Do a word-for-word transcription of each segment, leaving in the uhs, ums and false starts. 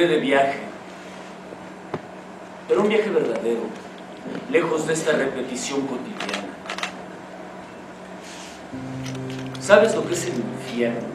iré de viaje, pero un viaje verdadero, lejos de esta repetición cotidiana. ¿Sabes lo que es el infierno?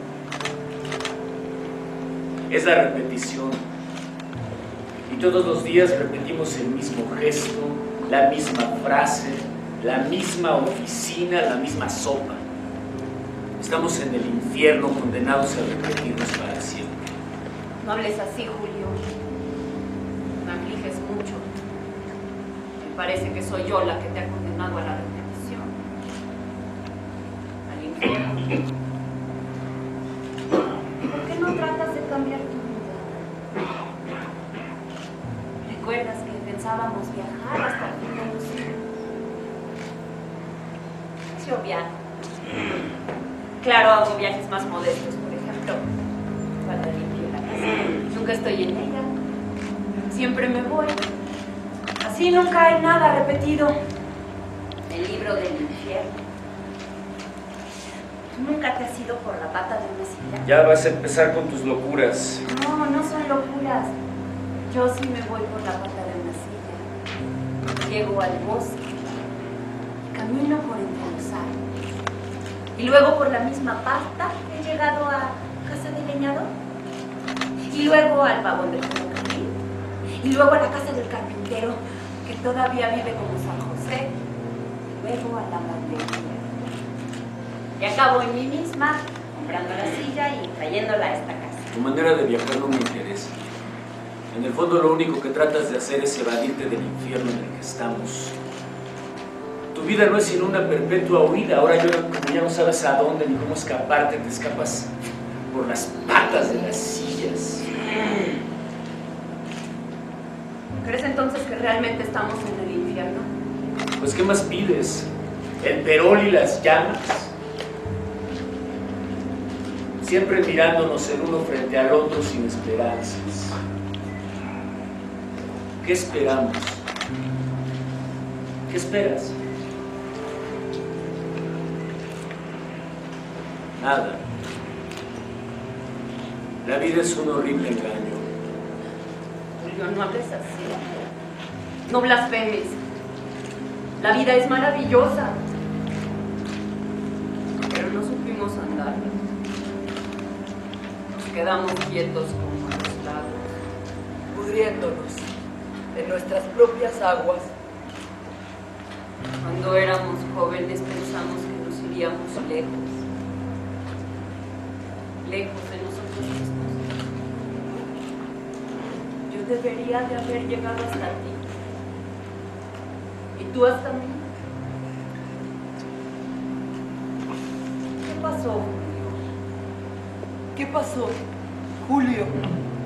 Es la repetición. Y todos los días repetimos el mismo gesto, la misma frase, la misma oficina, la misma sopa. Estamos en el infierno, condenados a repetirnos para siempre. No hables así, Julio. Me afliges mucho. Me parece que soy yo la que te ha condenado a la repetición. Al infierno. ¿Por qué no tratas de cambiar tu vida? ¿Recuerdas que pensábamos viajar hasta el fin de los siglos? Yo viajo. Claro, hago viajes más modestos, por ejemplo, cuando limpio la casa. Nunca estoy en ella. Siempre me voy. Así nunca hay nada repetido. El libro del infierno. ¿Tú nunca te has ido por la pata de una silla? Ya vas a empezar con tus locuras. No, no son locuras. Yo sí me voy por la pata de una silla. Llego al bosque. Camino por entre los árboles. Y luego por la misma pasta he llegado a casa del leñador. Y luego al vagón del ferrocarril. Y luego a la casa del carpintero, que todavía vive como San José. Y luego a la maldería. Y acabo en mí misma, comprando la silla y trayéndola a esta casa. Tu manera de viajar no me interesa. En el fondo lo único que tratas de hacer es evadirte del infierno en el que estamos. Tu vida no es sino una perpetua huida. Ahora yo, como ya no sabes a dónde ni cómo escaparte, te escapas por las patas de las sillas. ¿Crees entonces que realmente estamos en el infierno? Pues ¿qué más pides? ¿El perol y las llamas? Siempre mirándonos el uno frente al otro sin esperanzas. ¿Qué esperamos? ¿Qué esperas? Nada. La vida es un horrible engaño. Julio, no hables así. No blasfemes. La vida es maravillosa. Pero no supimos andar. Nos quedamos quietos como los lagos, pudriéndonos en nuestras propias aguas. Cuando éramos jóvenes pensamos que nos iríamos lejos. Lejos de nosotros mismos. Yo debería de haber llegado hasta ti. Y tú hasta mí. ¿Qué pasó, Julio? ¿Qué pasó, Julio?